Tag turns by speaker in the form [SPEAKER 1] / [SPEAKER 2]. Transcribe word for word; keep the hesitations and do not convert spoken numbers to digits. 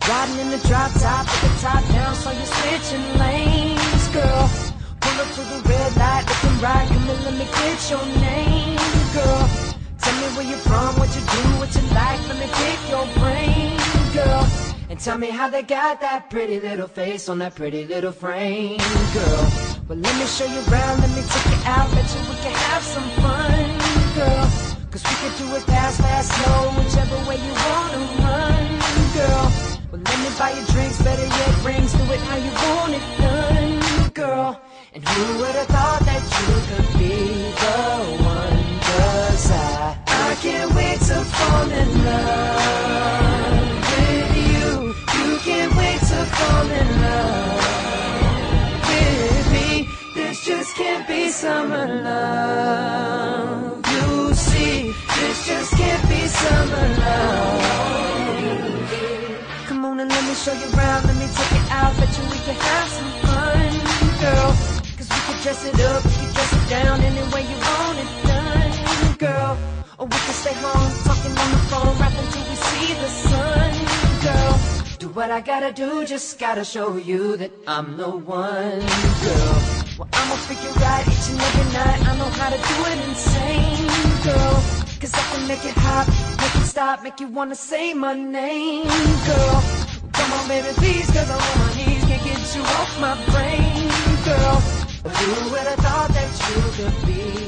[SPEAKER 1] Riding in the drop top with the top down, so you're switching lanes, girl. Pull up to the red light, looking right, come and let me get your name, girl. Tell me where you're from, what you do, what you like, let me pick your brain, girl. And tell me how they got that pretty little face on that pretty little frame, girl. Well, let me show you around, let me take you out, bet you we can have some fun, girl. Cause we can do it fast, fast, slow, whichever way you wanna run, girl. Well, let me buy you drinks, better yet rings, do it how you want it done, girl. And who would've thought that you could be the one? Cause I, I can't wait to fall in love with you. You can't wait to fall in love with me. This just can't be summer love. You see, this just can't be summer love. Come on and let me show you around, let me take it out, bet you we can have some fun, girl. Cause we can dress it up, we can dress it down, any way you want it done, girl. Or we can stay home, talking on the phone, rapping till we see the sun, girl. Do what I gotta do, just gotta show you that I'm the one, girl. Well, I'ma figure out each and every night, I know how to do it insane, girl. Cause I can make it hot, make it stop, make you wanna say my name, girl. Come on baby please, cause I'm on my knees, can't get you off my brain, girl. Who would've thought that you could be